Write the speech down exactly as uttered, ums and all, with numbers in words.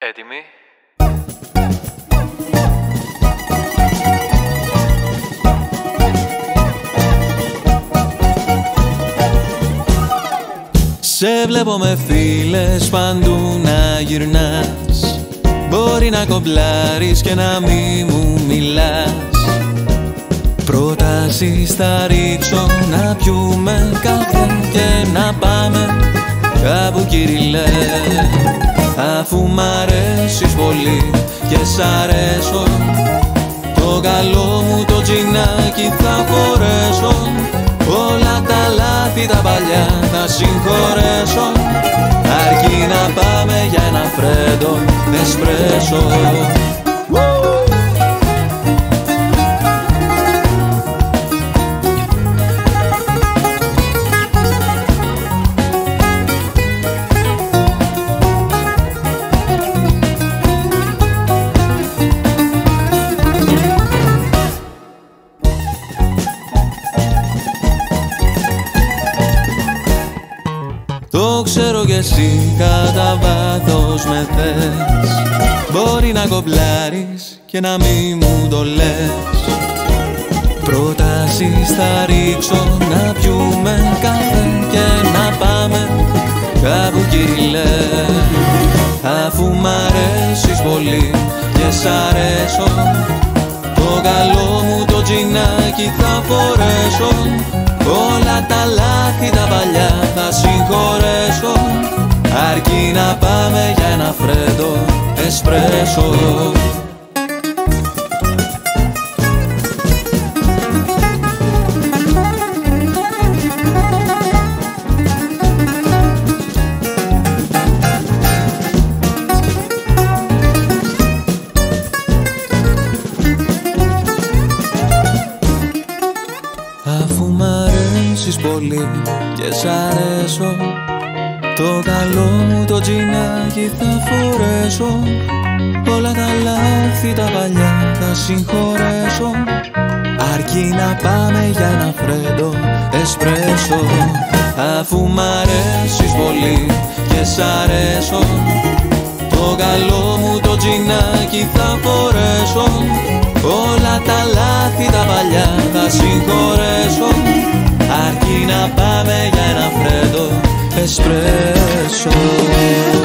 Έτοιμοι? Σε βλέπω με φίλες παντού να γυρνάς. Μπορεί να κομπλάρεις και να μη μου μιλάς. Πρότασεις θα ρίξω να πιούμε καφέ και να πάμε κάπου Κυριλέ. Αφού μ' αρέσεις πολύ και σ' αρέσω, το καλό μου το τζινάκι θα φορέσω. Όλα τα λάθη τα παλιά θα συγχωρέσω, αρκεί να πάμε για ένα φρέντο εσπρέσο. Το ξέρω κι εσύ κατά βάθος με θες. Μπορεί να κομπλάρεις και να μη μου το λες. Πρότασεις θα ρίξω να πιούμε καφέ και να πάμε κάπου Κυριλέ. Αφού μ' αρέσεις πολύ και σ' αρέσω, το καλό μου το τζινάκι θα φορέσω. Όλα τα λάθη τα παλιά θα συγχωρέσω, αρκεί να πάμε για ένα φρέντο εσπρέσο. Αφού μ' αρέσεις πολύ και σ' αρέσω, το καλό μου το τζινάκι θα φορέσω. Όλα τα λάθη τα παλιά θα συγχωρέσω, αρκεί να πάμε για ένα φρέντο εσπρέσο. Αφού μ' αρέσεις πολύ και σ' αρέσω, το καλό μου το τζινάκι θα φορέσω. Όλα τα λάθη τα παλιά θα συγχωρέσω, αρκεί να πάμε για ένα φρέντο εσπρέσο.